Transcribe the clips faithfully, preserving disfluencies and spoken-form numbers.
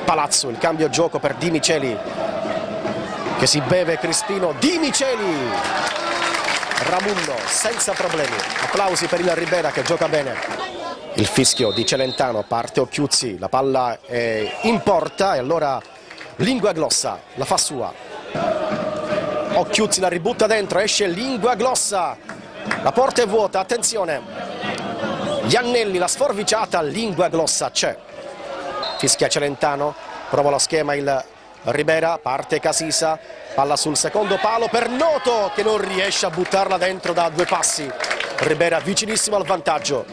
Palazzo, il cambio gioco per Di Micheli che si beve Crispino. Di Micheli, Ramunno senza problemi, applausi per il Ribera che gioca bene. Il fischio di Celentano, parte Occhiuzzi, la palla è in porta e allora Linguaglossa la fa sua. Occhiuzzi la ributta dentro, esce Linguaglossa, la porta è vuota, attenzione, Iannelli, la sforbiciata, Linguaglossa c'è. Fischia Celentano, prova lo schema il Ribera, parte Casisa, palla sul secondo palo per Noto che non riesce a buttarla dentro da due passi. Ribera vicinissimo al vantaggio.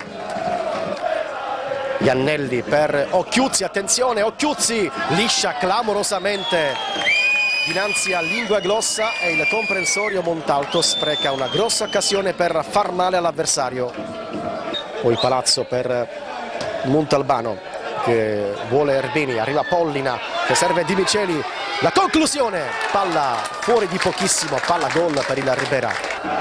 Iannelli per Occhiuzzi, attenzione, Occhiuzzi liscia clamorosamente dinanzi a Linguaglossa e il comprensorio Montalto spreca una grossa occasione per far male all'avversario. Poi Palazzo per Montalbano che vuole Erbini, arriva Pollina che serve Di Micheli, la conclusione, palla fuori di pochissimo, palla gol per il Ribera.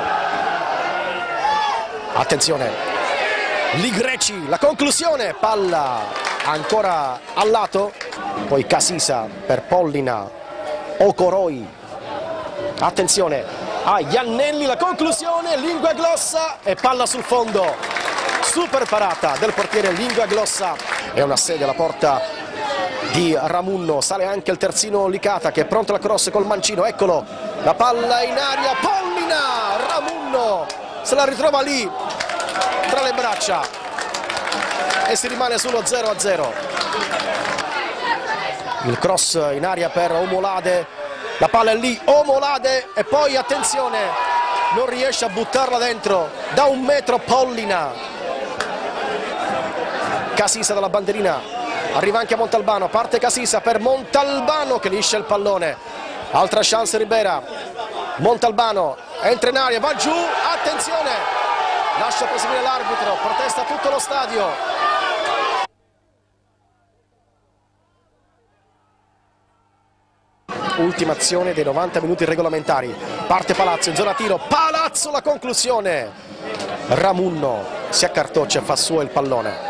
Attenzione, Ligreci, la conclusione, palla ancora al lato, poi Casisa per Pollina, Ocoroi, attenzione a Iannelli, la conclusione, Linguaglossa e palla sul fondo. Super parata del portiere Linguaglossa e una sede alla porta di Ramunno, sale anche il terzino Licata che è pronto al cross col mancino, eccolo, la palla in aria, Pollina, Ramunno se la ritrova lì tra le braccia e si rimane sullo zero a zero. Il cross in aria per Omolade, la palla è lì, Omolade e poi attenzione, non riesce a buttarla dentro da un metro Pollina. Casisa dalla bandierina, arriva anche a Montalbano, parte Casisa per Montalbano che liscia il pallone, altra chance Ribera, Montalbano entra in aria, va giù, attenzione, lascia proseguire l'arbitro, protesta tutto lo stadio. Ultima azione dei novanta minuti regolamentari, parte Palazzo in zona tiro, Palazzo la conclusione, Ramunno si accartoccia e fa suo il pallone.